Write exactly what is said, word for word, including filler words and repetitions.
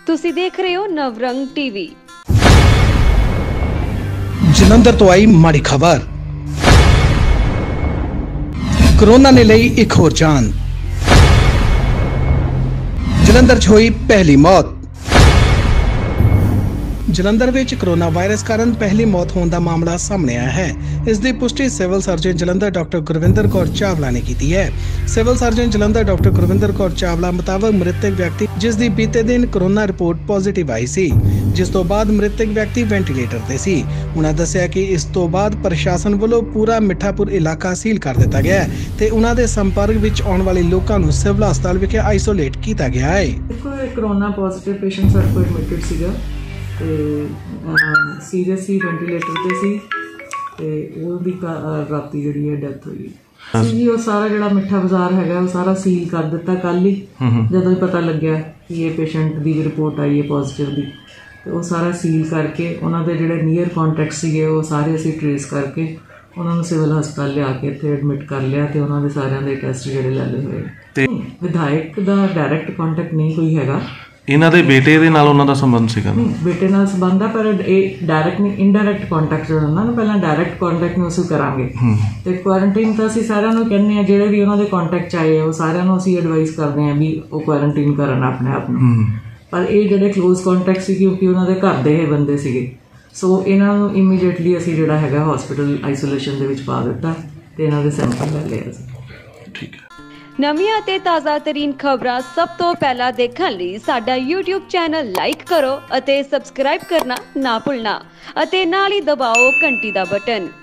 ਤੁਸੀਂ ਦੇਖ ਰਹੇ ਹੋ ਨਵਰੰਗ ਟੀਵੀ। ਜਲੰਧਰ ਤੋਂ ਆਈ ਮਾੜੀ ਖਬਰ। ਕੋਰੋਨਾ ਨੇ ਲਈ ਇੱਕ ਹੋਰ ਜਾਨ। ਜਲੰਧਰ 'ਚ ਹੋਈ ਪਹਿਲੀ ਮੌਤ। ਜਲੰਧਰ ਵਿੱਚ ਕੋਰੋਨਾ ਵਾਇਰਸ ਕਾਰਨ ਪਹਿਲੀ ਮੌਤ ਹੋਣ ਦਾ ਮਾਮਲਾ ਸਾਹਮਣੇ ਆਇਆ ਹੈ। ਇਸ ਦੀ ਪੁਸ਼ਟੀ civil surgeon Jalandhar doctor Gurvinder Kaur Chawla ਨੇ ਕੀਤੀ ਹੈ। Civil surgeon Jalandhar doctor Gurvinder Kaur Chawla ਮੁਤਾਬਕ ਮ੍ਰਿਤਕ ਵਿਅਕਤੀ ਜਿਸ ਦੀ ਬੀਤੇ ਦਿਨ ਕੋਰੋਨਾ ਰਿਪੋਰਟ ਪੋਜ਼ਿਟਿਵ ਆਈ ਸੀ, ਜਿਸ ਤੋਂ ਬਾਅਦ ਮ੍ਰਿਤਕ ਵਿਅਕਤੀ ਵੈਂਟੀਲੇਟਰ ਤੇ ਸੀ। ਉਹਨਾਂ ਦੱਸਿਆ ਕਿ ਇਸ ਤੋਂ ਬਾਅਦ ਪ੍ਰਸ਼ਾਸਨ ਵੱਲੋਂ ਪੂਰਾ ਮਿੱਠਾਪੁਰ ਇਲਾਕਾ ਸੀਲ ਕਰ ਦਿੱਤਾ ਗਿਆ ਹੈ ਤੇ ਉਹਨਾਂ ਦੇ ਸੰਪਰਕ ਵਿੱਚ ਆਉਣ ਵਾਲੇ ਲੋਕਾਂ ਨੂੰ ਸਿਵਲ ਹਸਪਤਾਲ ਵਿਖੇ ਆਈਸੋਲੇਟ ਕੀਤਾ ਗਿਆ ਹੈ। ਦੇਖੋ, ਇਹ ਕੋਰੋਨਾ ਪੋਜ਼ਿਟਿਵ ਪੇਸ਼ੈਂਟ ਸਾਡੇ ਕੋਲ ਐਡਮਿਟਡ ਸੀਗਾ ਤੇ ਸੀਰੀਅਸ ਸੀ, ਵੈਂਟੀਲੇਟਰ ਤੇ ਸੀ ਤੇ ਉਹ ਵੀ ਰਾਤੀ ਜਿਹੜੀ ਹੈ ਡੈਥ ਹੋਈ ਸੀ ਜੀ। ਉਹ ਸਾਰਾ ਜਿਹੜਾ ਮਿੱਠਾ ਬਾਜ਼ਾਰ ਹੈਗਾ ਉਹ ਸਾਰਾ ਸੀਲ ਕਰ ਦਿੱਤਾ ਕੱਲ ਹੀ, ਜਦੋਂ ਹੀ ਪਤਾ ਲੱਗਿਆ ਕਿ ਇਹ ਪੇਸ਼ੈਂਟ ਦੀ ਵੀ ਰਿਪੋਰਟ ਆਈ ਹੈ ਪੋਜ਼ਿਟਿਵ ਦੀ, ਤੇ ਉਹ ਸਾਰਾ ਸੀਲ ਕਰਕੇ ਉਹਨਾਂ ਦੇ ਜਿਹੜੇ ਨੀਅਰ ਕੰਟੈਕਟ ਸੀਗੇ ਉਹ ਸਾਰੇ ਅਸੀਂ ਟਰੇਸ ਕਰਕੇ ਉਹਨਾਂ ਨੂੰ ਸਿਵਲ ਹਸਪਤਾਲ ਲਿਆ ਕੇ ਇੱਥੇ ਐਡਮਿਟ ਕਰ ਲਿਆ ਤੇ ਉਹਨਾਂ ਦੇ ਸਾਰਿਆਂ ਦੇ ਟੈਸਟ ਜਿਹੜੇ ਲੈ ਲਏ ਹੋਏ। ਤੇ ਵਿਧਾਇਕ ਦਾ ਡਾਇਰੈਕਟ ਕੰਟੈਕਟ ਨਹੀਂ ਕੋਈ ਹੈਗਾ। ਇਹਨਾਂ ਦੇ ਬੇਟੇ ਦੇ ਨਾਲ ਉਹਨਾਂ ਦਾ ਸੰਬੰਧ ਸੀਗਾ? ਨਹੀਂ, ਬੇਟੇ ਨਾਲ ਸੰਬੰਧ ਆ, ਪਰ ਇਹ ਡਾਇਰੈਕਟ ਨਹੀਂ, ਇਨਡਾਇਰੈਕਟ ਕੰਟੈਕਟ ਜਿਹੜਾ ਹੁੰਦਾ ਨਾ, ਪਹਿਲਾਂ ਡਾਇਰੈਕਟ ਕੰਟੈਕਟ ਨੂੰ ਅਸੀਂ ਕਰਾਂਗੇ ਤੇ ਕੁਆਰੰਟਾਈਨ ਤਾਂ ਅਸੀਂ ਸਾਰਿਆਂ ਨੂੰ ਕਹਿੰਦੇ ਆ, ਜਿਹੜੇ ਵੀ ਉਹਨਾਂ ਦੇ ਕੰਟੈਕਟ 'ਚ ਆਏ ਉਹ ਸਾਰਿਆਂ ਨੂੰ ਅਸੀਂ ਐਡਵਾਈਸ ਕਰਦੇ ਹਾਂ ਵੀ ਉਹ ਕੁਆਰੰਟਾਈਨ ਕਰਨ ਆਪਣੇ ਆਪ ਨੂੰ। ਪਰ ਇਹ ਜਿਹੜੇ ਕਲੋਜ਼ ਕੰਟੈਕਟ ਸੀ, ਕਿਉਂਕਿ ਉਹਨਾਂ ਦੇ ਘਰ ਦੇ ਇਹ ਬੰਦੇ ਸੀਗੇ, ਸੋ ਇਹਨਾਂ ਨੂੰ ਇਮੀਡੀਏਟਲੀ ਅਸੀਂ ਜਿਹੜਾ ਹੈਗਾ ਹਸਪੀਟਲ ਆਈਸੋਲੇਸ਼ਨ ਦੇ ਵਿੱਚ ਪਾ ਦਿੱਤਾ ਤੇ ਇਹਨਾਂ ਦੇ ਸੈਂਪਲ ਲੈ ਲਏ ਅਸੀਂ। ਠੀਕ ਹੈ। ਨਵੀਆਂ ਅਤੇ ਤਾਜ਼ਾ ਤਰੀਨ ਖਬਰਾਂ ਸਭ ਤੋਂ ਪਹਿਲਾਂ ਦੇਖਣ ਲਈ ਸਾਡਾ YouTube ਚੈਨਲ ਲਾਈਕ ਕਰੋ ਅਤੇ ਸਬਸਕ੍ਰਾਈਬ ਕਰਨਾ ਨਾ ਭੁੱਲਣਾ ਅਤੇ ਨਾਲ ਹੀ ਦਬਾਓ ਘੰਟੀ ਦਾ ਬਟਨ।